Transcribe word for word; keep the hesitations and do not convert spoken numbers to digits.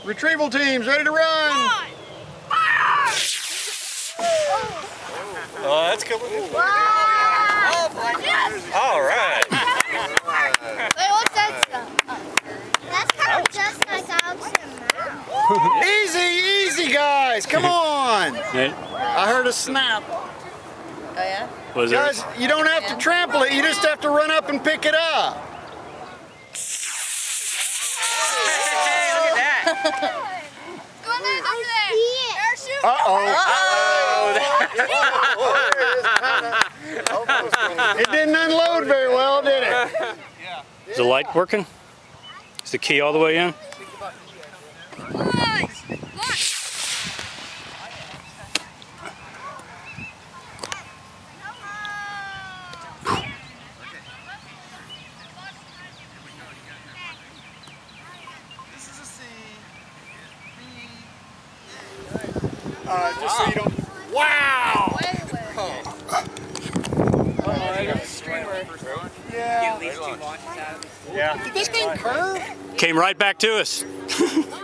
Retrieval teams, ready to run! Oh, that's coming in. Wow. Yes. All right. Wait, what's that stuff? That's kind of just like out your mouth. Easy, easy guys, come on! I heard a snap. Oh yeah? Was Guys, you don't have to trample it, you just have to run up and pick it up. Hey, look at that. Go in there, go over there. Parachute. Uh-oh. It didn't unload very well, did it? Is the light working? Is the key all the way in? Uh, just so you don't. Wow! Yeah. Yeah. Did this thing curve? Came right back to us.